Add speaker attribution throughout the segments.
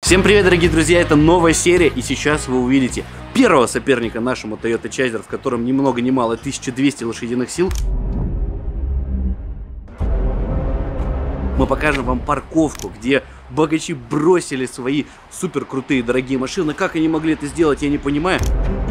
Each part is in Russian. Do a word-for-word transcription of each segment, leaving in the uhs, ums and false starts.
Speaker 1: Всем привет, дорогие друзья, это новая серия, и сейчас вы увидите первого соперника нашему Toyota Chaser, в котором ни много ни мало тысяча двести лошадиных сил. Мы покажем вам парковку, где богачи бросили свои супер крутые дорогие машины. Как они могли это сделать, я не понимаю.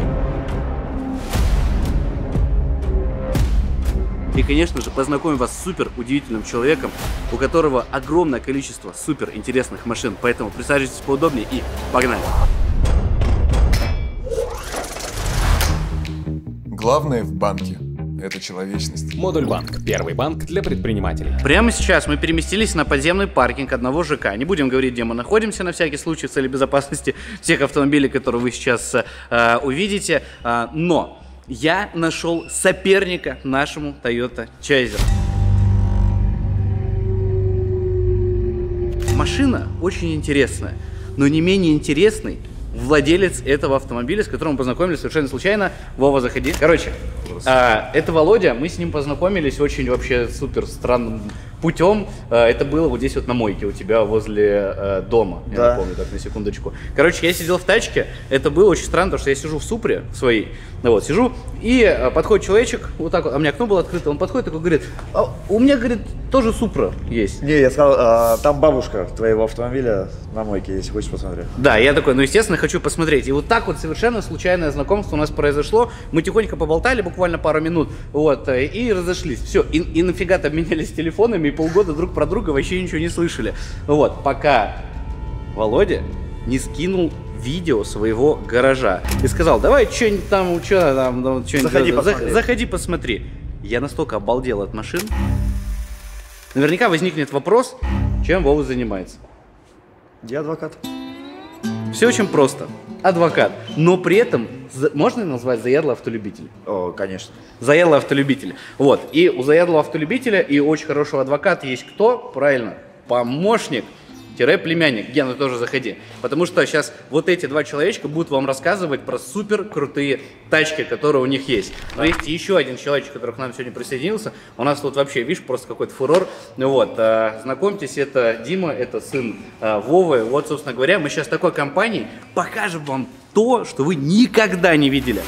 Speaker 1: И, конечно же, познакомим вас с супер удивительным человеком, у которого огромное количество супер интересных машин. Поэтому присаживайтесь поудобнее и погнали!
Speaker 2: Главное в банке – это человечность.
Speaker 3: Модуль банк. Первый банк для предпринимателей.
Speaker 1: Прямо сейчас мы переместились на подземный паркинг одного ЖК. Не будем говорить, где мы находимся, на всякий случай, в целях безопасности всех автомобилей, которые вы сейчас э, увидите. Э, но я нашел соперника нашему Toyota Chaser. Машина очень интересная, но не менее интересный владелец этого автомобиля, с которым мы познакомились совершенно случайно. Вова, заходи. Короче, а, это Володя, мы с ним познакомились очень вообще супер странным путем. А, это было вот здесь вот на мойке у тебя возле а, дома,
Speaker 4: да.
Speaker 1: Я напомню, так, на секундочку. Короче, я сидел в тачке, это было очень странно, потому что я сижу в Супре своей, ну вот, сижу, и а, подходит человечек, вот так вот, а у меня окно было открыто, он подходит такой, говорит, а у меня, говорит, тоже Супра есть.
Speaker 4: Не, я сказал, а, там бабушка твоего автомобиля на мойке, если хочешь посмотреть.
Speaker 1: Да, я такой, ну, естественно, хочу посмотреть. И вот так вот совершенно случайное знакомство у нас произошло. Мы тихонько поболтали, буквально пару минут, вот, и разошлись. Все, и, и нафига-то обменялись телефонами, и полгода друг про друга вообще ничего не слышали. Вот, пока Володя не скинул видео своего гаража и сказал, давай что-нибудь там, что там, ну, что-нибудь,
Speaker 4: заходи,
Speaker 1: за,
Speaker 4: посмотри.
Speaker 1: заходи, посмотри. Я настолько обалдел от машин. Наверняка возникнет вопрос, чем Вова занимается.
Speaker 4: Я адвокат.
Speaker 1: Все очень просто. Адвокат. Но при этом можно назвать заядлый автолюбитель?
Speaker 4: О, конечно.
Speaker 1: Заядлый автолюбитель. Вот. И у заядлого автолюбителя и очень хорошего адвоката есть кто? Правильно. Помощник. Племянник. Гена, тоже заходи. Потому что сейчас вот эти два человечка будут вам рассказывать про супер крутые тачки, которые у них есть. Но есть еще один человечек, который к нам сегодня присоединился. У нас тут вообще, видишь, просто какой-то фурор. Вот, а, знакомьтесь, это Дима, это сын а, Вовы. Вот, собственно говоря, мы сейчас такой компанией покажем вам то, что вы никогда не видели.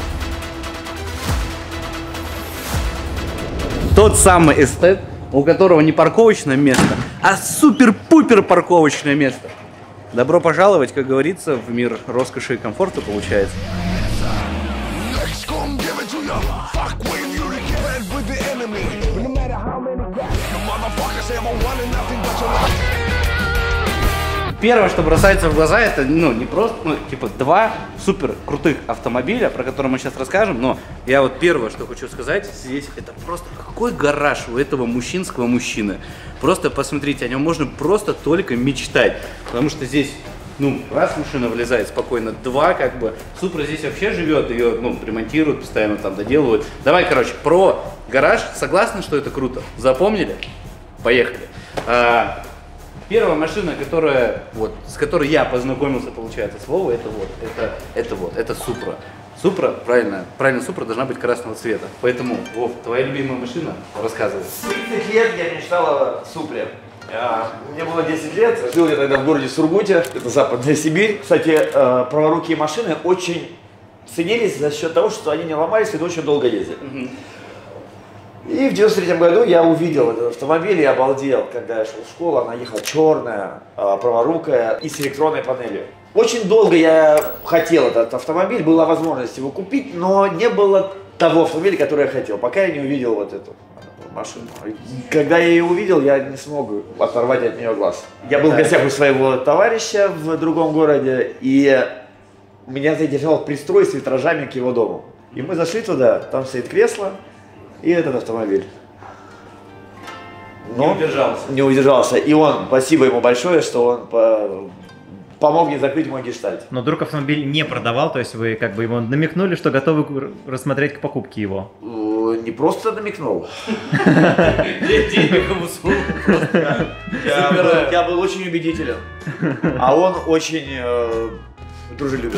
Speaker 1: Тот самый эстет, у которого не парковочное место, а супер-пупер парковочное место. Добро пожаловать, как говорится, в мир роскоши и комфорта, получается. Первое, что бросается в глаза, это, ну, не просто, ну, типа, два супер крутых автомобиля, про которые мы сейчас расскажем, но я вот первое, что хочу сказать здесь, это просто какой гараж у этого мужчинского мужчины. Просто посмотрите, о нем можно просто только мечтать, потому что здесь, ну, раз машина влезает спокойно, два, как бы, Супра здесь вообще живет, ее, ну, ремонтируют, постоянно там доделывают. Давай, короче, про гараж, согласны, что это круто? Запомнили? Поехали. А, Первая машина, которая, вот, с которой я познакомился, получается, с Вовой, это вот, это, это вот, это Супра. Супра, правильно, правильно, Супра должна быть красного цвета. Поэтому, Вов, твоя любимая машина, рассказывай.
Speaker 4: тридцать лет я мечтал о Супре. А, мне было десять лет, жил я тогда в городе Сургуте, это Западная Сибирь. Кстати, э, праворукие машины очень ценились за счет того, что они не ломались и очень долго ездили. Угу. И в девяносто третьем году я увидел этот автомобиль и обалдел, когда я шел в школу, она ехала черная, праворукая и с электронной панелью. Очень долго я хотел этот автомобиль, была возможность его купить, но не было того автомобиля, который я хотел, пока я не увидел вот эту машину. Когда я ее увидел, я не смог оторвать от нее глаз. Я был в гостях у своего товарища в другом городе, и меня задержал пристрой с витражами к его дому. И мы зашли туда, там стоит кресло. И этот автомобиль. Но
Speaker 1: не удержался.
Speaker 4: Не удержался. И он, спасибо ему большое, что он по, помог мне закрыть мой гештальт.
Speaker 5: Но вдруг автомобиль не продавал, то есть вы как бы ему намекнули, что готовы рассмотреть к покупке его?
Speaker 4: Не просто намекнул. Я был очень убедителен. А он очень дружелюбен.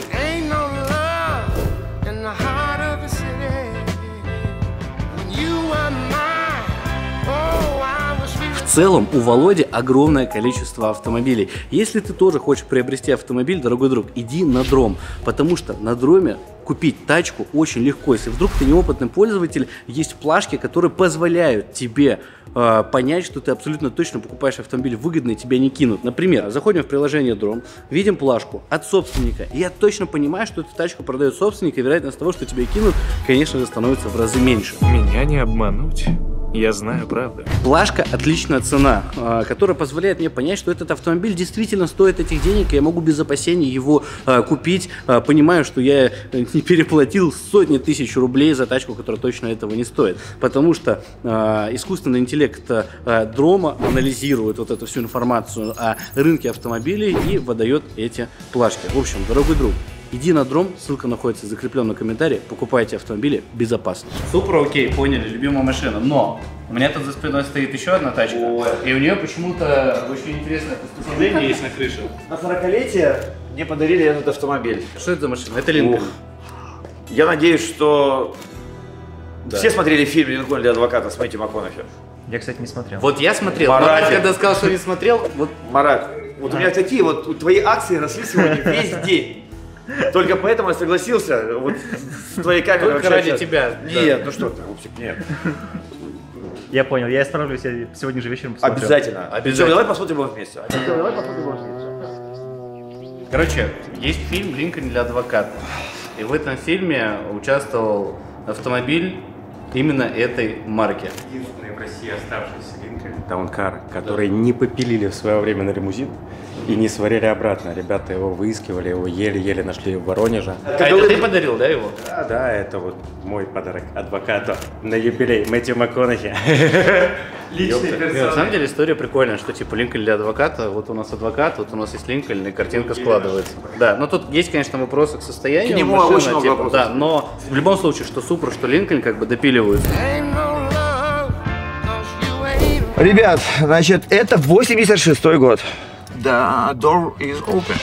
Speaker 1: В целом у Володи огромное количество автомобилей. Если ты тоже хочешь приобрести автомобиль, дорогой друг, иди на дром, потому что на дроме купить тачку очень легко. Если вдруг ты неопытный пользователь, есть плашки, которые позволяют тебе э, понять, что ты абсолютно точно покупаешь автомобиль выгодно и тебя не кинут. Например, заходим в приложение Дром, видим плашку от собственника, и я точно понимаю, что эту тачку продает собственник, и вероятность того, что тебя кинут, конечно же, становится в разы меньше.
Speaker 6: Меня не обмануть. Я знаю правду.
Speaker 1: Плашка отличная цена, которая позволяет мне понять, что этот автомобиль действительно стоит этих денег, и я могу без опасений его купить, понимаю, что я не переплатил сотни тысяч рублей за тачку, которая точно этого не стоит. Потому что искусственный интеллект Дрома анализирует вот эту всю информацию о рынке автомобилей и выдает эти плашки. В общем, дорогой друг, иди на Дром, ссылка находится в закрепленном комментарии, покупайте автомобили безопасно. Супра, окей, поняли, любимая машина, но у меня тут за спиной стоит еще одна тачка, Ой. и у нее почему-то очень интересное приспособление есть на крыше.
Speaker 4: На сорокалетие мне подарили этот автомобиль.
Speaker 1: Что это за машина? Это Линкольн.
Speaker 4: Я надеюсь, что
Speaker 1: Да.
Speaker 4: все смотрели фильм «Линкольн для адвоката» с Мэтью МакКонахи.
Speaker 5: Я, кстати, не смотрел.
Speaker 1: Вот я смотрел,
Speaker 4: Марат,
Speaker 1: Марат, когда сказал, что не смотрел, вот...
Speaker 4: Марат, вот у меня такие вот твои акции росли сегодня весь день. Только поэтому я согласился вот с твоей камерой.
Speaker 1: Только ради тебя.
Speaker 4: Нет, ну что ты, Пупсик, нет.
Speaker 5: Я понял, я исправлюсь, я сегодня же вечером посмотрю.
Speaker 4: Обязательно.
Speaker 1: Обязательно.
Speaker 4: Всё, давай посмотрим его вместе.
Speaker 1: Короче, есть фильм «Линкольн для адвоката». И в этом фильме участвовал автомобиль именно этой марки.
Speaker 7: Единственный в России оставшийся Линкольн Таункар, который не попилили в свое время на лимузин и не сварили обратно. Ребята его выискивали, его еле-еле нашли в Воронеже.
Speaker 1: А это ты подарил, да, его?
Speaker 7: Да, да, это вот мой подарок адвокату на юбилей Мэтью МакКонахи.
Speaker 1: Личный персонаж. На самом деле история прикольная, что типа Линкольн для адвоката, вот у нас адвокат, вот у нас есть Линкольн, и картинка складывается. Да, но тут есть, конечно, вопросы к состоянию
Speaker 4: К нему
Speaker 1: машины,
Speaker 4: очень много
Speaker 1: типа,
Speaker 4: вопросов.
Speaker 1: да, но в любом случае, что Супра, что Линкольн как бы допиливаются.
Speaker 4: Ребят, значит, это восемьдесят шестой год. Да, door is open.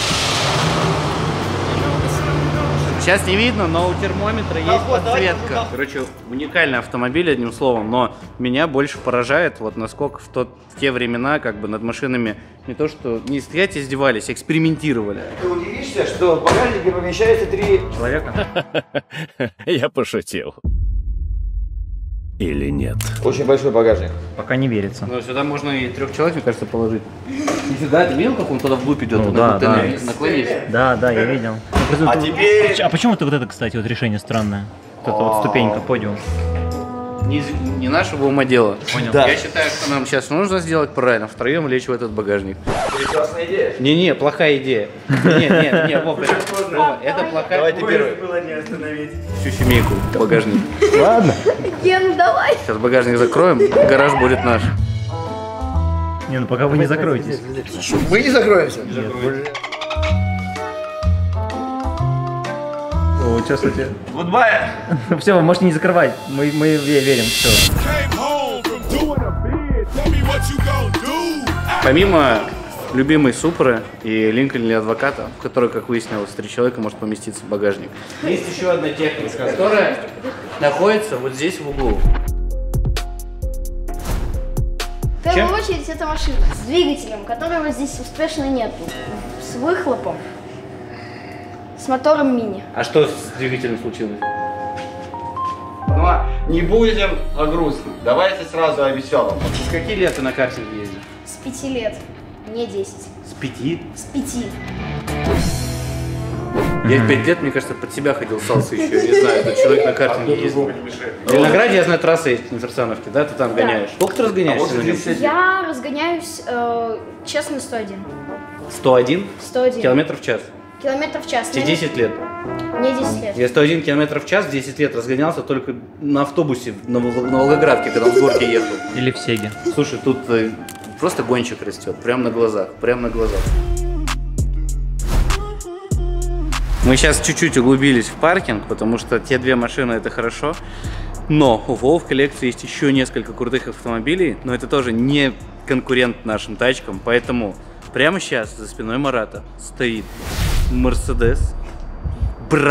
Speaker 1: Сейчас не видно, но у термометра есть подсветка. Короче, уникальный автомобиль, одним словом, но меня больше поражает, вот насколько в, тот, в те времена как бы над машинами не то что не стоять издевались, экспериментировали.
Speaker 4: Ты удивишься, что в багажнике помещается три
Speaker 5: Человека?
Speaker 6: Я пошутил. Или нет?
Speaker 4: Очень большой багажник.
Speaker 5: Пока не верится.
Speaker 1: Ну, сюда можно и трех человек, мне кажется, положить. Нифига, ты видел, как он туда вглубь идет?
Speaker 5: Ну,
Speaker 1: Он
Speaker 5: да,
Speaker 1: как
Speaker 5: да.
Speaker 1: будто наклонись.
Speaker 5: Да, да, я видел.
Speaker 4: А теперь...
Speaker 5: А почему это вот это, кстати, вот решение странное? Вот это вот ступенька, подиум.
Speaker 1: Не, из- не нашего ума дело.
Speaker 5: Понял.
Speaker 4: Да.
Speaker 1: Я считаю, что нам сейчас нужно сделать правильно, втроем лечь в этот багажник.
Speaker 4: Прекрасная идея.
Speaker 1: Не-не, плохая идея. Не-не-не, Вова, это, Вова, это плохая.
Speaker 4: Давай ты первый.
Speaker 5: было не остановить.
Speaker 1: Всю семейку в багажник.
Speaker 8: Ген, давай.
Speaker 1: Сейчас багажник закроем, гараж будет наш.
Speaker 5: Не, ну пока вы не закроетесь.
Speaker 4: Мы не закроемся?
Speaker 5: О, что, кстати?
Speaker 4: Гудбай.
Speaker 5: Все, вы можете не закрывать. Мы, мы ве- верим, все.
Speaker 1: Помимо любимой Супры и Линкольн для адвоката, в которой, как выяснилось, три человека может поместиться в багажник. Есть еще одна техника, которая находится вот здесь в углу.
Speaker 8: В
Speaker 1: Чем?
Speaker 8: первую очередь это машина с двигателем, которого здесь успешно нет. С выхлопом. С мотором мини.
Speaker 1: А что с двигателем случилось? Ну, не будем о грустном. Давайте сразу о веселом. С каких лет ты на картинге ездишь?
Speaker 8: С пяти лет. Не десять.
Speaker 1: С пяти?
Speaker 8: С пяти.
Speaker 1: Я в пять лет, мне кажется, под себя ходил ссался еще. Я не знаю, этот человек на картинге ездил. В Зеленограде, я знаю, трасса есть на Ферсановке, да? Ты там
Speaker 8: Да.
Speaker 1: гоняешь. Сколько ты разгоняешься на нем?
Speaker 8: Я разгоняюсь, э, честно, сто один.
Speaker 1: сто один
Speaker 8: сто один.
Speaker 1: километров в час.
Speaker 8: Километров в час.
Speaker 1: Тебе
Speaker 8: Мне-
Speaker 1: десять лет.
Speaker 8: Мне десять лет.
Speaker 1: Я сто один километров в час в десять лет разгонялся только на автобусе на, Вол- на Волгоградке, когда он с горки ехал.
Speaker 5: Или в Сеге.
Speaker 1: Слушай, тут э, просто гонщик растет, прямо на глазах, прямо на глазах. Мы сейчас чуть-чуть углубились в паркинг, потому что те две машины это хорошо. Но у Вов в коллекции есть еще несколько крутых автомобилей, но это тоже не конкурент нашим тачкам, поэтому прямо сейчас за спиной Марата стоит Mercedes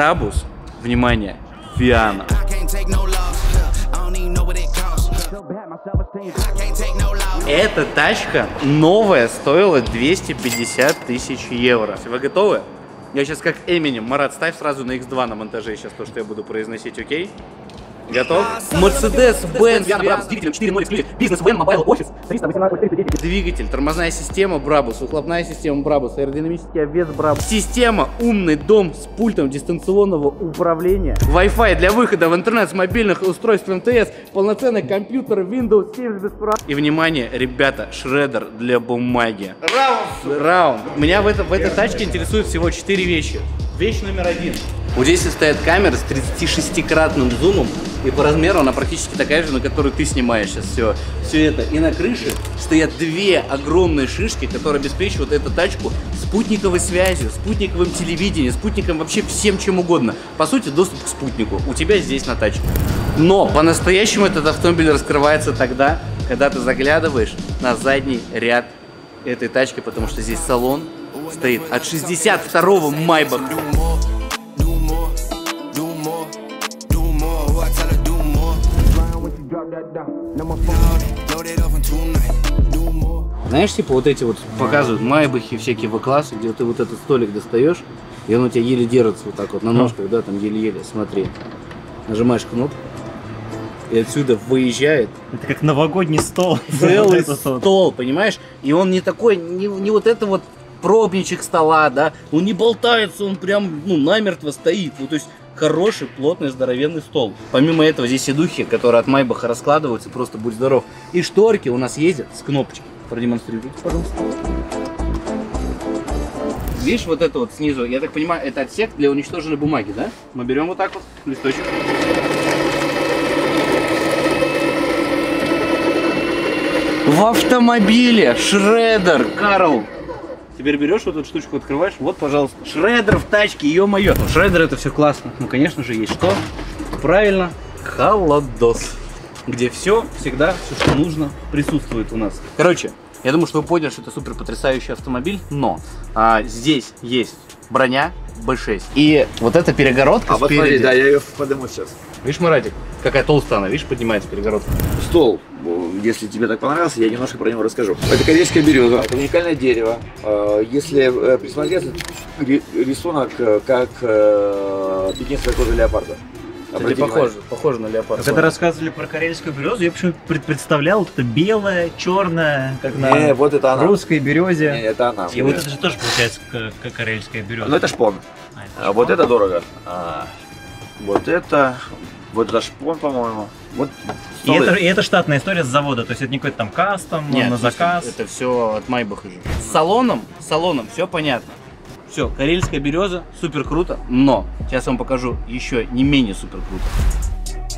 Speaker 1: Brabus, внимание, Viana. Эта тачка новая стоила двести пятьдесят тысяч евро. Вы готовы? Я сейчас как Эминем. Марат, ставь сразу на икс два на монтаже сейчас то, что я буду произносить, окей? Готов? Mercedes-Benz с двигателем четыре ноль эксклюзив, бизнес-вен, мобайл, офис, триста восемнадцать триста десять. Двигатель, тормозная система Brabus, выхлопная система Brabus, аэродинамический обвес Brabus. Система умный дом с пультом дистанционного управления. Wi-Fi для выхода в интернет с мобильных устройств эм тэ эс, полноценный компьютер Windows семь без прав. И внимание, ребята, шредер для бумаги. Раунд! Раунд. Меня в, это, в этой тачке интересует всего четыре вещи. Вещь номер один. Вот здесь стоят камеры с тридцатишестикратным зумом, и по размеру она практически такая же, на которую ты снимаешь сейчас все, все это. И на крыше стоят две огромные шишки, которые обеспечивают эту тачку спутниковой связью, спутниковым телевидением, спутником вообще всем чем угодно. По сути, доступ к спутнику у тебя здесь на тачке. Но по-настоящему этот автомобиль раскрывается тогда, когда ты заглядываешь на задний ряд этой тачки, потому что здесь салон стоит от шестьдесят второго Майбаха. Знаешь, типа вот эти вот показывают майбахи, всякие вэ-классы, где ты вот этот столик достаешь, и он у тебя еле держится вот так вот на ножках, да, там еле-еле, смотри. Нажимаешь кнопку, и отсюда выезжает.
Speaker 5: Это как новогодний стол.
Speaker 1: Целый стол, понимаешь? И он не такой, не, не вот это вот пробничек стола, да, он не болтается, он прям, ну, намертво стоит. Ну, то есть хороший, плотный, здоровенный стол. Помимо этого здесь сидухи, которые от Майбаха раскладываются, просто будь здоров. И шторки у нас ездят с кнопочкой. Продемонстрируйте, пожалуйста. Видишь, вот это вот снизу, я так понимаю, это отсек для уничтоженной бумаги, да? Мы берем вот так вот листочек. В автомобиле шредер, Карл. Теперь берешь вот эту штучку, открываешь, вот, пожалуйста, шредер в тачке, ё-моё. Шредер это все классно. Ну, конечно же, есть что? Правильно, холодос, где все, всегда, все, что нужно, присутствует у нас. Короче, я думаю, что вы поняли, что это супер потрясающий автомобиль, но а, здесь есть броня бэ шесть. И вот эта перегородка
Speaker 4: а
Speaker 1: спереди.
Speaker 4: Вот смотри, да, я ее подниму сейчас.
Speaker 1: Видишь, Маратик, какая толстая она, видишь, поднимается перегородка.
Speaker 4: Стол, если тебе так понравился, я немножко про него расскажу. Это корейская береза, это уникальное дерево. Если присмотреться, рисунок как пекинская кожа леопарда.
Speaker 1: Кстати, похоже, похоже на леопарда.
Speaker 5: Когда рассказывали про карельскую березу, я почему-то представлял, это белая, черная, как на
Speaker 4: не, вот это она.
Speaker 5: русской березе.
Speaker 4: Не, это она.
Speaker 5: И вот это же тоже получается как карельская береза.
Speaker 4: Ну это шпон. А, это а вот это дорого. А, вот это, вот это шпон, по-моему. Вот.
Speaker 5: И это, и это штатная история с завода, то есть это не какой-то там кастом,
Speaker 1: нет,
Speaker 5: на заказ.
Speaker 1: Это все от Майбаха же. С салоном, с салоном все понятно. Все, карельская береза, супер круто, но сейчас я вам покажу еще не менее супер круто.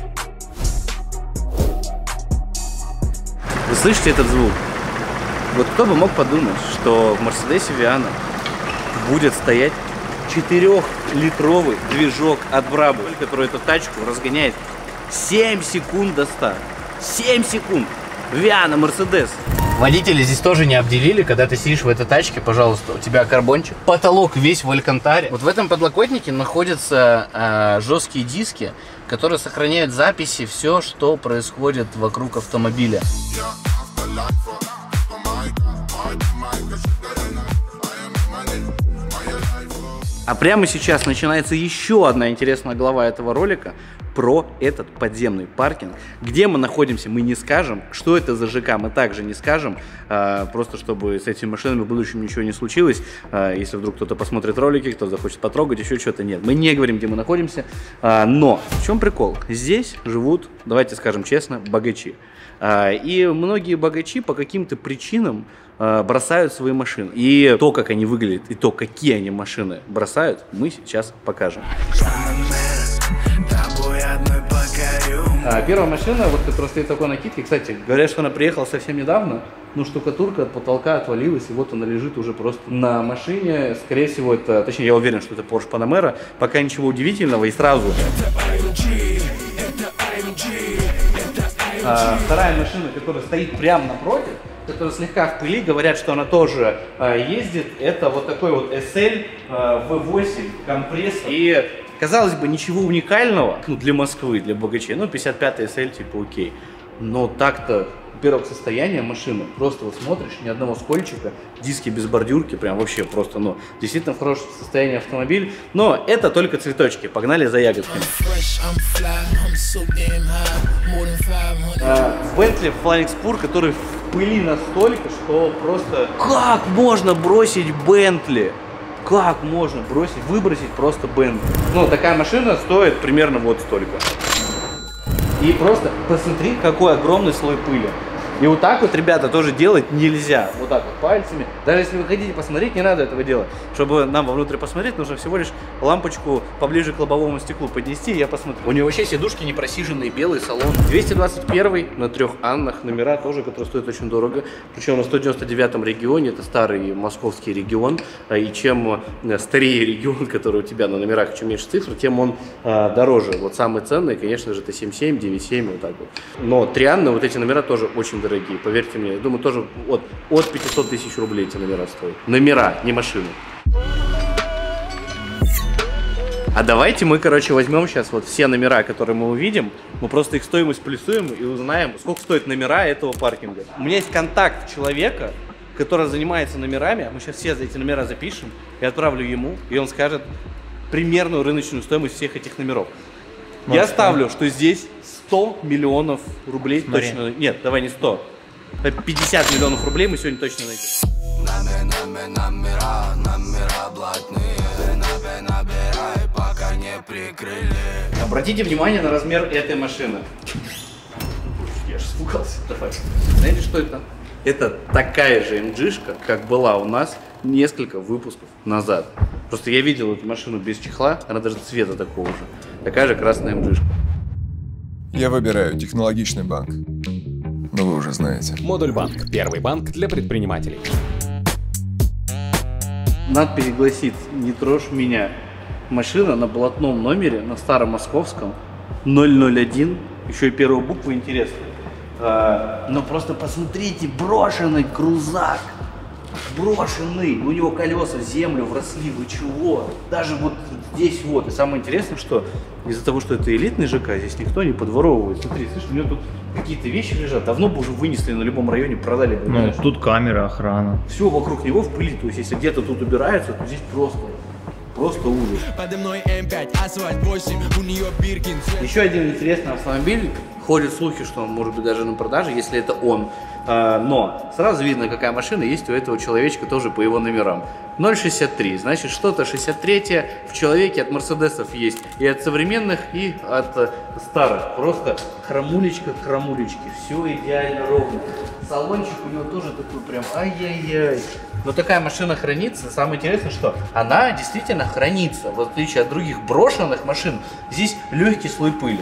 Speaker 1: Вы слышите этот звук? Вот кто бы мог подумать, что в Мерседесе Виано будет стоять четырёхлитровый движок от Brabus, который эту тачку разгоняет семь секунд до ста. семь секунд! Виано, Мерседес. Водители здесь тоже не обделили, когда ты сидишь в этой тачке, пожалуйста, у тебя карбончик. Потолок весь в алькантаре. Вот в этом подлокотнике находятся э, жесткие диски, которые сохраняют записи, все, что происходит вокруг автомобиля. А прямо сейчас начинается еще одна интересная глава этого ролика про этот подземный паркинг. Где мы находимся, мы не скажем. Что это за ЖК, мы также не скажем. А, просто чтобы с этими машинами в будущем ничего не случилось. А, если вдруг кто-то посмотрит ролики, кто захочет потрогать, еще что-то, нет. Мы не говорим, где мы находимся. А, но в чем прикол? Здесь живут, давайте скажем честно, богачи. А, и многие богачи по каким-то причинам бросают свои машины. И то, как они выглядят, и то, какие они машины бросают, мы сейчас покажем. А, первая машина, вот которая стоит в такой накидке, кстати, говорят, что она приехала совсем недавно, но штукатурка от потолка отвалилась, и вот она лежит уже просто на машине. Скорее всего, это, точнее, я уверен, что это Porsche Panamera. Пока ничего удивительного, и сразу. А, вторая машина, которая стоит прямо напротив, которая слегка в пыли, говорят, что она тоже э, ездит. Это вот такой вот эс эль э, вэ восемь компрессор. И, казалось бы, ничего уникального, ну, для Москвы, для богачей. Ну, пятьдесят пятый эс эль, типа, окей. но так-то, во-первых, состояние машины, просто вот смотришь, ни одного скольчика, диски без бордюрки, прям вообще просто, ну, действительно в хорошем состоянии автомобиль, но это только цветочки, погнали за ягодками. Bentley Flying Spur, который в пыли настолько, что просто, как можно бросить Bentley? Как можно бросить, выбросить просто Bentley? Ну, такая машина стоит примерно вот столько. И просто посмотри, какой огромный слой пыли. И вот так вот, ребята, тоже делать нельзя. Вот так вот пальцами. Даже если вы хотите посмотреть, не надо этого делать. Чтобы нам вовнутрь посмотреть, нужно всего лишь лампочку поближе к лобовому стеклу поднести, и я посмотрю. У него вообще сидушки не просиженные, белый салон. двести двадцать первый на трех Аннах, номера тоже, которые стоят очень дорого. Причем на сто девяносто девятом регионе, это старый московский регион. И чем старее регион, который у тебя на номерах, чем меньше цифр, тем он а, дороже. Вот самый ценный, конечно же, это семь семь, девять семь, вот так вот. Но три Анны, вот эти номера тоже очень дорогие. Дорогие, поверьте мне, я думаю, тоже от, от пятисот тысяч рублей эти номера стоят. Номера, не машины. А давайте мы, короче, возьмем сейчас вот все номера, которые мы увидим, мы просто их стоимость плюсуем и узнаем, сколько стоят номера этого паркинга. У меня есть контакт человека, который занимается номерами, мы сейчас все за эти номера запишем и отправлю ему, и он скажет примерную рыночную стоимость всех этих номеров. Вот, я ставлю, что здесь сто миллионов рублей. Смотри. Точно. Нет, давай не сто. пятьдесят миллионов рублей мы сегодня точно найдем. Обратите внимание на размер этой машины. Я же испугался. Давай. Знаете, что это? Это такая же эм джи-шка, как была у нас несколько выпусков назад. Просто я видел эту машину без чехла, она даже цвета такого же. Такая же красная эм джи-шка.
Speaker 2: Я выбираю технологичный банк. Ну, вы уже знаете.
Speaker 3: Модуль банк. Первый банк для предпринимателей.
Speaker 1: Надо перегласить «Не трожь меня». Машина на блатном номере, на старом московском, ноль ноль один. Еще и первая буква интересная. А, но просто посмотрите, брошенный крузак. Брошенный. У него колеса в землю вросли. Вы чего? Даже вот здесь вот. И самое интересное, что из-за того, что это элитный ЖК, здесь никто не подворовывает. Смотри, слышишь, у него тут какие-то вещи лежат. Давно бы уже вынесли на любом районе, продали бы.
Speaker 5: Ну, тут камера, охрана.
Speaker 1: Все вокруг него в пыли. То есть, если где-то тут убираются, то здесь просто... Просто ужас. Еще один интересный автомобиль. Ходят слухи, что он может быть даже на продаже, если это он. Но сразу видно, какая машина есть у этого человечка тоже по его номерам. ноль шестьдесят три. Значит, что-то шестьдесят третье в человеке от мерседесов есть. И от современных, и от старых. Просто хромулечка к хромулечке. Все идеально ровно. Салончик у него тоже такой прям ай-яй-яй. Но такая машина хранится. Самое интересное, что она действительно хранится. В отличие от других брошенных машин, здесь легкий слой пыли.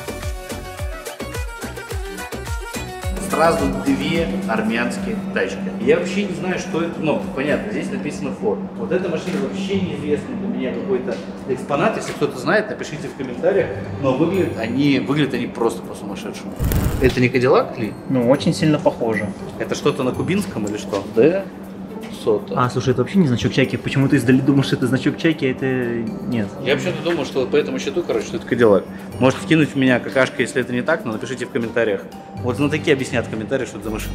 Speaker 1: Сразу две армянские тачки. Я вообще не знаю, что это. Ну, понятно, здесь написано Ford. Вот эта машина вообще неизвестный для меня какой-то экспонат. Если кто-то знает, напишите в комментариях. Но выглядят они, выглядят они просто по-сумасшедшему. Это не Кадиллак ли?
Speaker 5: Ну, очень сильно похоже.
Speaker 1: Это что-то на кубинском или что? Да.
Speaker 5: А, слушай, это вообще не значок чайки. Почему ты издали думаешь, что это значок чайки, а это нет?
Speaker 1: Я вообще-то думал, что по этому счету, короче, что это Кадиллак. Можете вкинуть в меня какашка, если это не так, но напишите в комментариях. Вот знатоки объяснят в комментариях, что это за машина.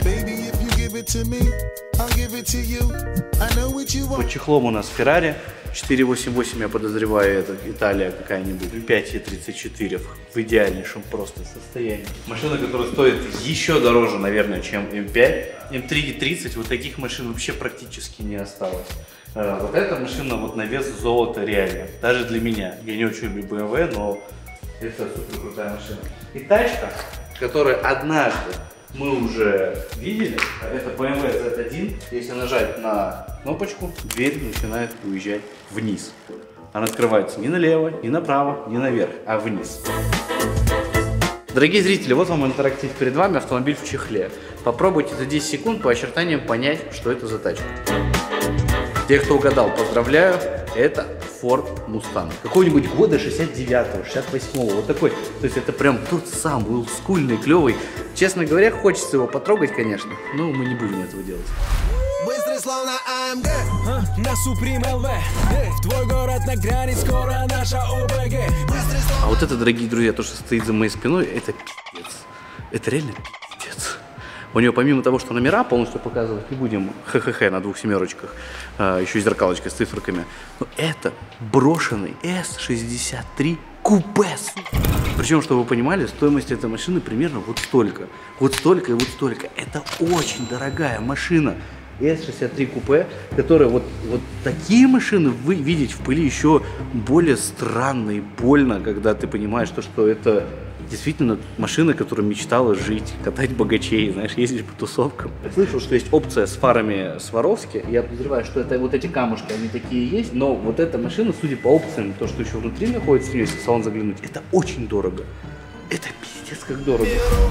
Speaker 1: Под чехлом у нас Ferrari четыре восемь восемь, я подозреваю, это Италия какая-нибудь. пять тридцать четыре в идеальнейшем просто состоянии. Машина, которая стоит еще дороже, наверное, чем эм пять. эм три тридцать, вот таких машин вообще практически не осталось. Вот эта машина вот на вес золота реально. Даже для меня. Я не очень люблю бэ эм вэ, но это супер крутая машина. И тачка, которая однажды мы уже видели, это бэ эм вэ зет один. Если нажать на кнопочку, дверь начинает уезжать вниз. Она открывается не налево, не направо, не наверх, а вниз. Дорогие зрители, вот вам интерактив перед вами, автомобиль в чехле. Попробуйте за десять секунд по очертаниям понять, что это за тачка. Те, кто угадал, поздравляю, это Ford Mustang. Какого-нибудь года шестьдесят девятого, шестьдесят восьмого, вот такой. То есть это прям тот самый, олдскульный, клевый. Честно говоря, хочется его потрогать, конечно, но мы не будем этого делать.
Speaker 9: Быстрый словно а эм гэ, на Supreme эл вэ, в твой город нагрянет скоро наша о бэ гэ.
Speaker 1: А вот это, дорогие друзья, то, что стоит за моей спиной, это пиздец. Это реально пиздец. У нее помимо того, что номера полностью показывать не будем, ха-ха-ха, на двух семерочках, а, еще и зеркалочка с циферками, но это брошенный эс шестьдесят три купе. Причем, чтобы вы понимали, стоимость этой машины примерно вот столько. Вот столько и вот столько. Это очень дорогая машина. эс шестьдесят три купе, которая вот, вот такие машины вы видеть в пыли еще более странно и больно, когда ты понимаешь, то, что это действительно машина, которая мечтала жить, катать богачей, знаешь, ездить по тусовкам. Я слышал, что есть опция с фарами Сваровски. Я подозреваю, что это вот эти камушки, они такие есть. Но вот эта машина, судя по опциям, то, что еще внутри находится, если в салон заглянуть, это очень дорого. Это пиздец как дорого.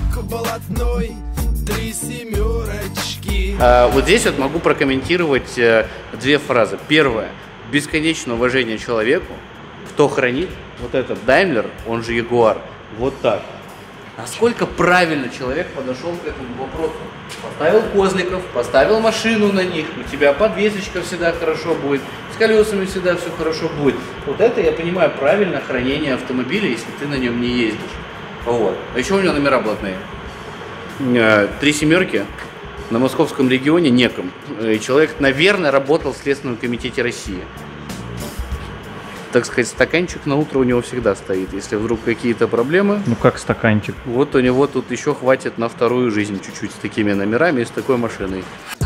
Speaker 1: А, вот здесь вот могу прокомментировать э, две фразы. Первая. Бесконечное уважение человеку, кто хранит вот этот Daimler, он же Jaguar, вот так. Насколько правильно человек подошел к этому вопросу. Поставил козликов, поставил машину на них, у тебя подвесочка всегда хорошо будет, с колесами всегда все хорошо будет. Вот это, я понимаю, правильное хранение автомобиля, если ты на нем не ездишь. Вот. А еще у него номера блатные. Три семерки. На московском регионе неком. И человек, наверное, работал в Следственном комитете России. Так сказать, стаканчик на утро у него всегда стоит. Если вдруг какие-то проблемы...
Speaker 5: Ну как стаканчик?
Speaker 1: Вот у него тут еще хватит на вторую жизнь чуть-чуть с такими номерами и с такой машиной.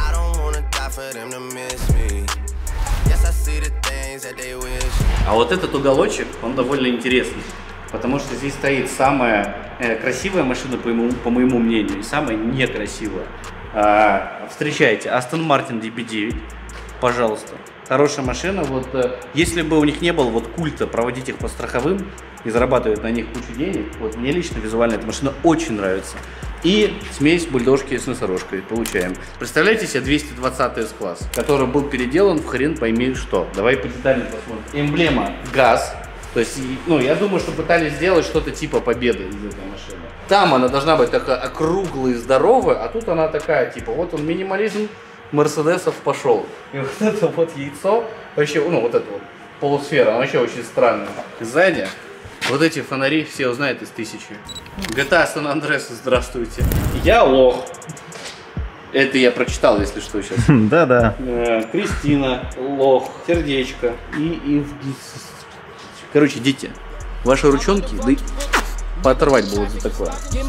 Speaker 1: А вот этот уголочек, он довольно интересный. Потому что здесь стоит самая э, красивая машина, по моему, по моему мнению, и самая некрасивая. А, встречайте, Aston Martin ди би девять, пожалуйста. Хорошая машина. Вот, э, если бы у них не было вот культа проводить их по страховым и зарабатывать на них кучу денег, вот мне лично визуально эта машина очень нравится. И смесь бульдожки с носорожкой получаем. Представляете себе двести двадцатый эс-класс, который был переделан в хрен пойми что. Давай по деталям посмотрим. Эмблема ГАЗ. То есть, ну, я думаю, что пытались сделать что-то типа Победы из этой машины. Там она должна быть такая округлая и здоровая, а тут она такая, типа, вот он минимализм Мерседесов пошел. И вот это вот яйцо, вообще, ну, вот это вот полусфера, она вообще очень странная. Сзади вот эти фонари все узнают из тысячи. джи ти эй San Andreas, здравствуйте. Я лох. Это я прочитал, если что, сейчас.
Speaker 5: Да-да.
Speaker 1: Кристина, лох, сердечко и Евгений. Короче, дети, ваши ручонки, да и пооторвать будут за такое.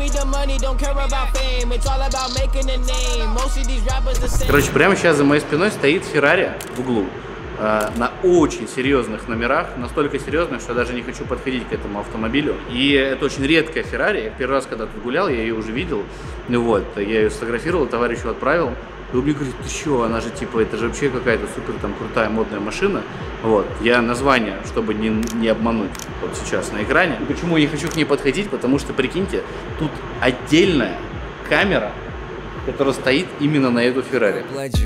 Speaker 1: Короче, прямо сейчас за моей спиной стоит Феррари в углу. Э, на очень серьезных номерах, настолько серьезных, что я даже не хочу подходить к этому автомобилю. И это очень редкая Феррари. Я первый раз, когда тут гулял, я ее уже видел. Ну вот, я ее сфотографировал, товарищу отправил. И он мне говорит, ты что, она же типа, это же вообще какая-то супер там крутая модная машина. Вот, я название, чтобы не, не обмануть, вот сейчас на экране. И почему я не хочу к ней подходить, потому что, прикиньте, тут отдельная камера, которая стоит именно на эту Феррари.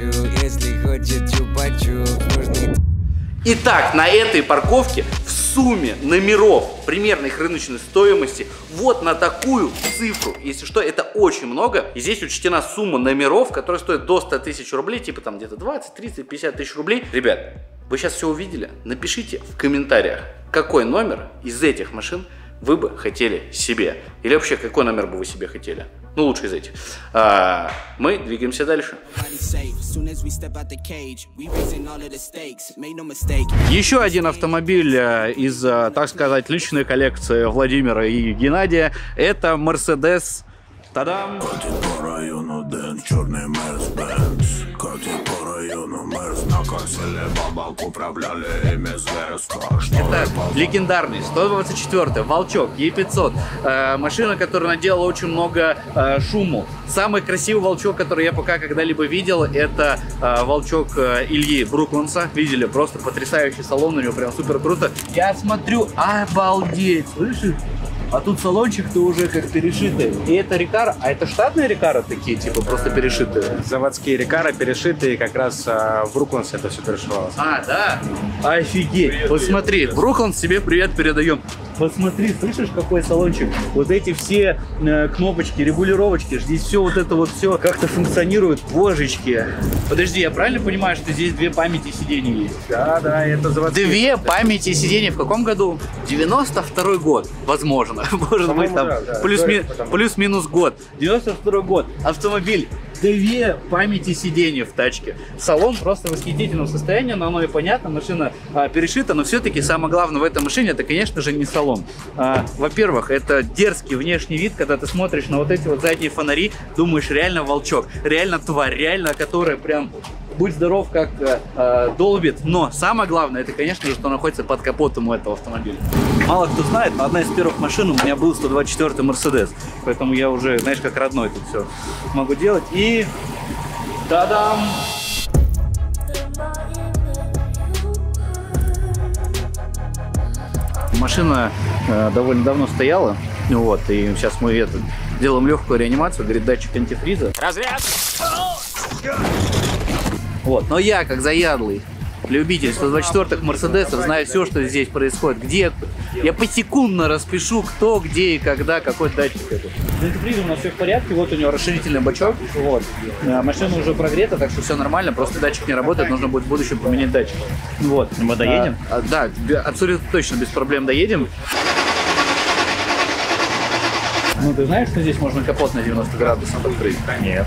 Speaker 1: Итак, на этой парковке в сумме номеров примерно их рыночной стоимости вот на такую цифру, если что, это очень много. И здесь учтена сумма номеров, которая стоит до ста тысяч рублей, типа там где-то двадцать, тридцать, пятьдесят тысяч рублей. Ребят, вы сейчас все увидели? Напишите в комментариях, какой номер из этих машин вы бы хотели себе. Или вообще, какой номер бы вы себе хотели. Ну, лучше из этих. А, мы двигаемся дальше. Еще один автомобиль из, так сказать, личной коллекции Владимира и Геннадия. Это Mercedes. Та-дам! Это легендарный сто двадцать четвёртый Волчок Е пятьсот. Э, машина, которая наделала очень много э, шуму. Самый красивый Волчок, который я пока когда-либо видел, это э, Волчок э, Ильи Брукланса. Видели? Просто потрясающий салон, у него прям супер круто. Я смотрю, обалдеть, слышишь? А тут салончик-то уже как перешитый. И это Рикара, а это штатные Рикара такие, типа просто перешитые?
Speaker 7: Заводские Рикара перешитые, как раз а, в Бруклансе это все перешивалось.
Speaker 1: А, да? Офигеть! Привет, вот смотри, Брукланс тебе привет передаем. Посмотри, слышишь, какой салончик? Вот эти все э, кнопочки, регулировочки, здесь все вот это вот все как-то функционирует. Божечки. Подожди, я правильно понимаю, что здесь две памяти сидений есть?
Speaker 7: Да, да, это заводские.
Speaker 1: Две памяти сидений в каком году? девяносто второй год, возможно. наверное. Может быть, там
Speaker 7: да, да.
Speaker 1: плюс-ми-
Speaker 7: Потому-
Speaker 1: плюс-минус год. девяносто второй год. Автомобиль. Две памяти сиденья в тачке. Салон просто в восхитительном состоянии, но оно и понятно, машина а, перешита, но все-таки самое главное в этой машине, это, конечно же, не салон. А, во-первых, это дерзкий внешний вид, когда ты смотришь на вот эти вот задние фонари, думаешь, реально волчок, реально тварь, реально, которая прям... Будь здоров, как э, долбит. Но самое главное, это, конечно же, что находится под капотом у этого автомобиля. Мало кто знает, но одна из первых машин у меня был сто двадцать четвёртый Mercedes. Поэтому я уже, знаешь, как родной тут все могу делать. И... Та-дам! Машина э, довольно давно стояла. Вот, и сейчас мы это, делаем легкую реанимацию. Говорит, датчик антифриза.
Speaker 6: Разряд!
Speaker 1: Вот. Но я, как заядлый любитель сто двадцать четвёртых Мерседесов, знаю все, что здесь происходит. Где я посекундно распишу, кто, где и когда, какой датчик это. С антифризом у нас все в порядке, вот у него расширительный бачок. Вот. Машина уже прогрета, так что все нормально, просто датчик не работает, нужно будет в будущем поменять датчик. Вот.
Speaker 5: Мы доедем?
Speaker 1: А, а, да, абсолютно точно, без проблем доедем. Ну, ты знаешь, что здесь можно капот на девяносто градусов открыть?
Speaker 5: Нет.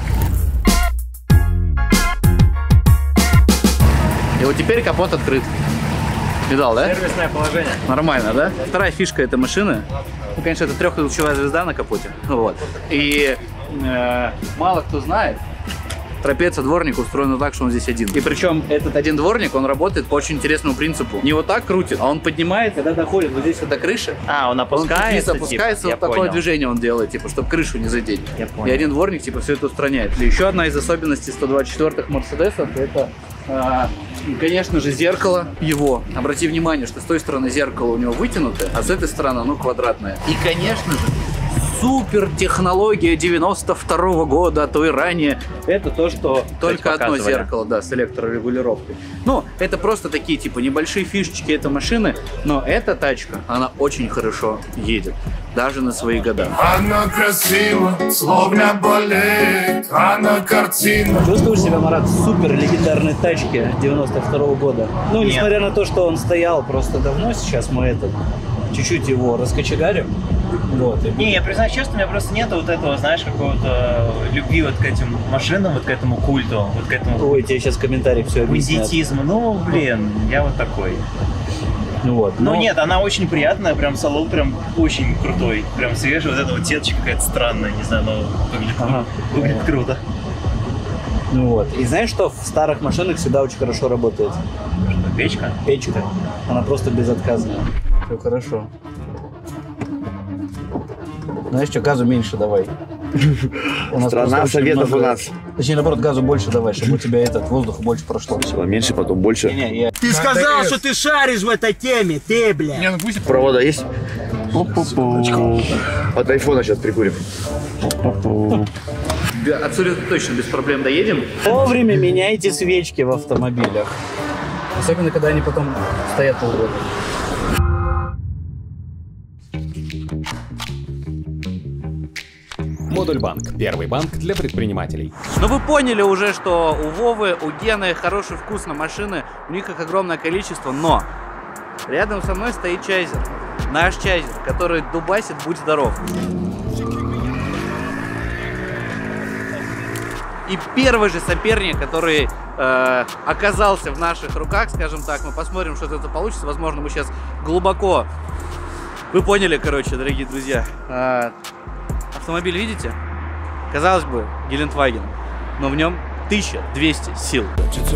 Speaker 1: И вот теперь капот открыт. Видал, да?
Speaker 5: Сервисное положение.
Speaker 1: Нормально, да? Вторая фишка этой машины, ну, конечно, это трехлучевая звезда на капоте. Вот. И э, мало кто знает, трапецио-дворник устроен так, что он здесь один. И причем этот один дворник, он работает по очень интересному принципу. Не вот так крутит, а он поднимает, когда доходит вот здесь эта крыша.
Speaker 5: А, он опускается,
Speaker 1: Он опускается,
Speaker 5: типа?
Speaker 1: вот такое
Speaker 5: понял.
Speaker 1: движение он делает, типа, чтобы крышу не задеть.
Speaker 5: Я понял.
Speaker 1: И один дворник, типа, все это устраняет. И еще одна из особенностей сто двадцать четвёртых Мерседесов, это, а, конечно же, зеркало его. Обрати внимание, что с той стороны зеркало у него вытянутое, а с этой стороны оно квадратное. И, конечно же, супер технология девяносто второго года, а то и ранее. Это то, что только одно
Speaker 5: показывали.
Speaker 1: зеркало, да, с электрорегулировкой. Ну, это просто такие, типа, небольшие фишечки этой машины, но эта тачка, она очень хорошо едет, даже на свои года.
Speaker 9: Она красива, словно балет, она картина.
Speaker 1: Чувствуешь себя, Марат, в супер легендарной тачке девяносто второго года? Ну,
Speaker 5: Нет.
Speaker 1: несмотря на то, что он стоял просто давно, сейчас мы это чуть-чуть его раскочегарим. Вот, и
Speaker 5: Не, я признаюсь честно, у меня просто нет вот этого, знаешь, какого-то любви вот к этим машинам, вот к этому культу, вот к этому
Speaker 1: Ой, тебе сейчас комментарий все объяснят.
Speaker 5: бандитизму. Ну, блин, я вот такой.
Speaker 1: Ну вот.
Speaker 5: Ну
Speaker 1: но-
Speaker 5: нет, она очень приятная, прям салон прям очень крутой, прям свежий, вот эта вот сеточка какая-то странная, не знаю, но выглядит,
Speaker 1: Ага.
Speaker 5: выглядит круто.
Speaker 1: Ну вот. И знаешь, что в старых машинах всегда очень хорошо работает?
Speaker 5: Что, печка?
Speaker 1: Печка. Она просто безотказная. Все хорошо. Знаешь что, газу меньше давай. У нас
Speaker 4: Страна
Speaker 1: просто очень
Speaker 4: советов
Speaker 1: много-
Speaker 4: у нас.
Speaker 1: Точнее, наоборот, газу больше давай, чтобы у тебя этот воздух больше прошло.
Speaker 4: Меньше, потом больше.
Speaker 1: Не-не, я...
Speaker 9: Ты сказал, что ты шаришь в этой теме, ты, бля.
Speaker 4: Провода есть? От айфона сейчас прикурим.
Speaker 1: Бе- Абсолютно точно без проблем доедем. Вовремя меняйте свечки в автомобилях. Особенно, когда они потом стоят полгода.
Speaker 3: Модуль банк. Первый банк для предпринимателей.
Speaker 1: Но вы поняли уже, что у Вовы, у Гены хороший вкус на машины, у них их огромное количество, но рядом со мной стоит Чайзер. Наш Чайзер, который дубасит, будь здоров. И первый же соперник, который э, оказался в наших руках, скажем так, мы посмотрим, что это получится. Возможно, мы сейчас глубоко... Вы поняли, короче, дорогие друзья. Э, автомобиль видите? Казалось бы, Гелендваген, но в нем тысяча двести сил.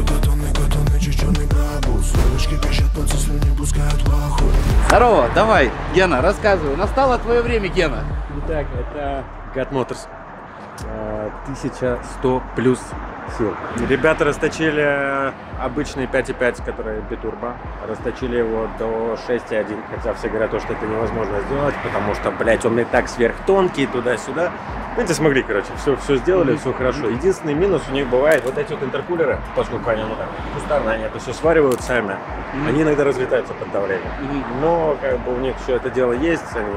Speaker 1: Здорово, давай, Гена, рассказывай. Настало твое время, Гена.
Speaker 7: Итак, это God Motors. Э, тысяча сто плюс сил. Ребята расточили обычный пять и пять, который битурбо. Расточили его до шесть и один. Хотя все говорят, что это невозможно сделать, потому что, блять, он и так сверхтонкий, туда-сюда. Знаете, смогли, короче, все, все сделали, все хорошо. Единственный минус у них бывает вот эти вот интеркулеры, поскольку они, ну, так, кустарные, они это все сваривают сами. Они иногда разлетаются под давлением. Но, как бы, у них все это дело есть, они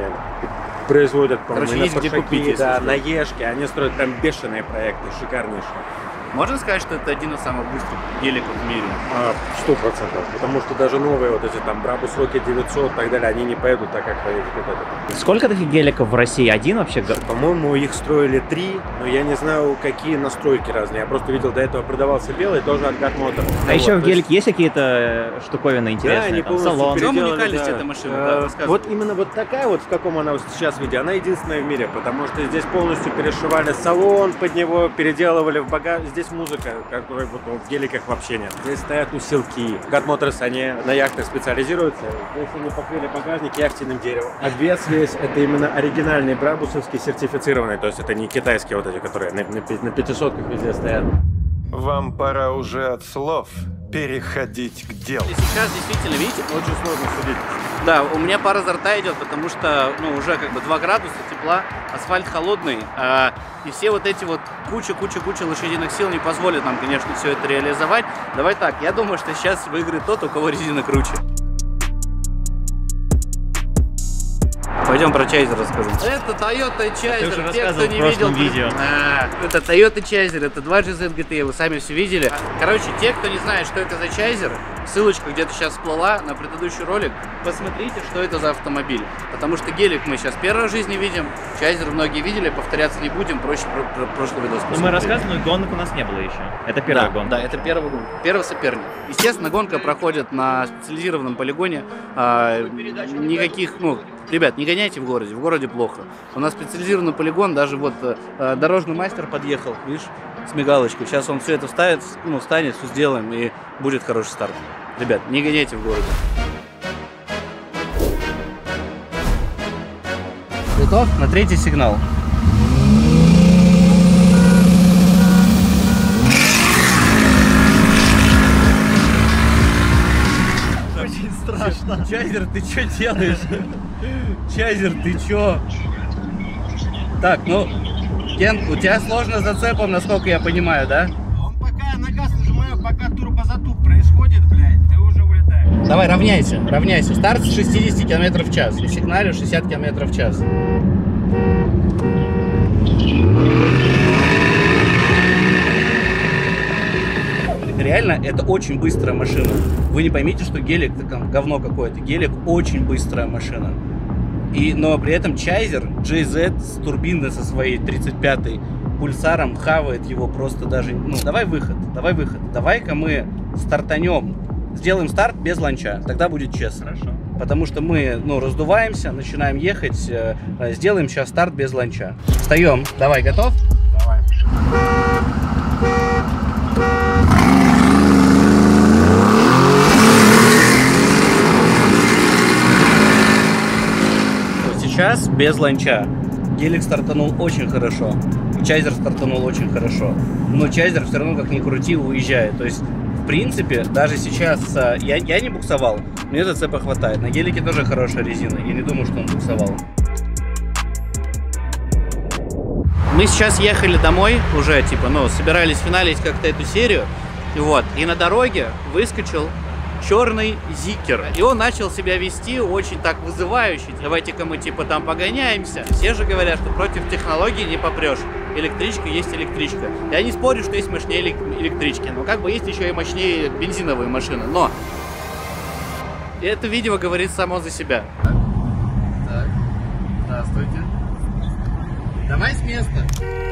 Speaker 7: производят, по-моему,
Speaker 1: Короче,
Speaker 7: на
Speaker 1: есть где
Speaker 7: Паршаки,
Speaker 1: купить, если
Speaker 7: да,
Speaker 1: что.
Speaker 7: на Ешке, они строят прям бешеные проекты, шикарнейшие.
Speaker 1: Можно сказать, что это один из самых быстрых геликов в мире?
Speaker 7: Сто процентов. Потому что даже новые вот эти там Brabus Rocket девятьсот и так далее, они не поедут так, как поедет вот этот.
Speaker 10: Сколько таких геликов в России? Один вообще?
Speaker 7: По-моему, их строили три, но я не знаю, какие настройки разные. Я просто видел, до этого продавался белый, тоже от God Motors.
Speaker 10: А
Speaker 7: вот,
Speaker 10: еще в гелике
Speaker 7: есть...
Speaker 10: есть какие-то штуковины интересные?
Speaker 7: Да, они
Speaker 10: там, салон.
Speaker 1: В чем
Speaker 7: переделали,
Speaker 1: уникальность
Speaker 7: да.
Speaker 1: этой машины?
Speaker 7: А,
Speaker 1: Да,
Speaker 7: вот именно вот такая вот, в каком она вот сейчас виде, она единственная в мире, потому что здесь полностью перешивали салон под него, переделывали в багаж. Здесь музыка, которой вот в геликах вообще нет. Здесь стоят усилки. God Motors, они на яхтах специализируются. Здесь они покрыли багажник яхтенным деревом. А вес весь это именно оригинальный брабусовский сертифицированный, то есть это не китайские вот эти, которые на, на, на пятисотках везде стоят.
Speaker 2: Вам пора уже от слов переходить к делу.
Speaker 1: И сейчас действительно, видите,
Speaker 7: Очень сложно судить.
Speaker 1: да, у меня пар изо рта идет, потому что, ну, уже как бы два градуса тепла, асфальт холодный, а, и все вот эти вот куча-куча-куча лошадиных сил не позволят нам, конечно, все это реализовать. Давай так, я думаю, что сейчас выиграет тот, у кого резина круче. Пойдем про Чайзер расскажем. Это Toyota Чайзер, те, кто не видел
Speaker 10: видео.
Speaker 1: А, это Toyota Чайзер, это два джи зет джи ти, вы сами все видели. Короче, те, кто не знает, что это за Чайзер, ссылочка где-то сейчас всплыла на предыдущий ролик, посмотрите, что это за автомобиль. Потому что гелик мы сейчас первый раз в жизни видим, Чайзер многие видели, повторяться не будем, проще про про прошлый видос посмотреть.
Speaker 10: Ну, мы рассказывали, но гонок у нас не было еще. Это первая
Speaker 1: да,
Speaker 10: гонка.
Speaker 1: Да, это первый, первый соперник. Естественно, гонка проходит на специализированном полигоне. А, никаких, ну, ребят, не гоняйте в городе, в городе плохо. У нас специализированный полигон, даже вот а, дорожный мастер подъехал, видишь, с мигалочкой. Сейчас он все это вставит, ну, встанет, все сделаем, и будет хороший старт. Ребят, не гоняйте в городе. Готов? На третий сигнал.
Speaker 10: Очень страшно.
Speaker 1: Чайзер, ты что делаешь? Чайзер, ты чё? Так, ну, Кен, у тебя сложно с зацепом, насколько я понимаю, да?
Speaker 11: Он пока на газ нажимаю, пока турбозатуп происходит, блядь, ты уже улетаешь.
Speaker 1: Давай, равняйся, равняйся. Старт с шестидесяти километров в час. И сигналю шестьдесят километров в час. Реально, это очень быстрая машина. Вы не поймите, что гелик это там говно какое-то. Гелик очень быстрая машина. И, но при этом Чайзер джей зет с турбиной со своей тридцать пятой пульсаром хавает его просто даже... Ну, давай выход, давай выход. Давай-ка мы стартанем. Сделаем старт без ланча. Тогда будет честно.
Speaker 10: Хорошо.
Speaker 1: Потому что мы, ну, раздуваемся, начинаем ехать. Э, сделаем сейчас старт без ланча. Встаем. Давай, готов?
Speaker 11: Давай.
Speaker 1: Сейчас без ланча. Гелик стартанул очень хорошо. Чайзер стартанул очень хорошо. Но Чайзер все равно, как ни крути, уезжает. То есть, в принципе, даже сейчас я, я не буксовал, мне зацепа хватает. На гелике тоже хорошая резина. Я не думаю, что он буксовал. Мы сейчас ехали домой уже, типа, ну, собирались финалить как-то эту серию. Вот. И на дороге выскочил черный зикер. И он начал себя вести очень так вызывающе. Давайте-ка мы типа там погоняемся. Все же говорят, что против технологий не попрешь. Электричка есть электричка. Я не спорю, что есть мощнее электрички, но как бы есть еще и мощнее бензиновые машины. Но это видео говорит само за себя. Так, здравствуйте. Давай с места.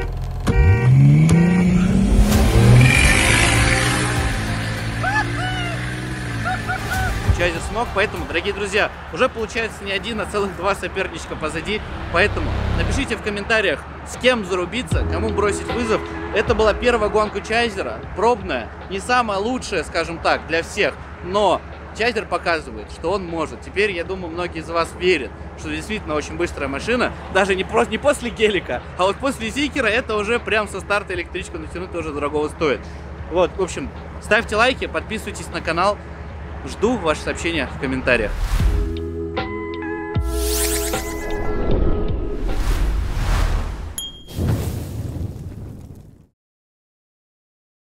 Speaker 1: Чайзер смог, поэтому, дорогие друзья, уже получается не один, а целых два соперничка позади. Поэтому напишите в комментариях, с кем зарубиться, кому бросить вызов. Это была первая гонка Чайзера, пробная, не самая лучшая, скажем так, для всех, но Чайзер показывает, что он может. Теперь, я думаю, многие из вас верят, что действительно очень быстрая машина, даже не, просто, не после гелика, а вот после зикера это уже прям со старта электричку натянуть тоже дорогого стоит. Вот, в общем, ставьте лайки, подписывайтесь на канал. Жду ваши сообщения в комментариях.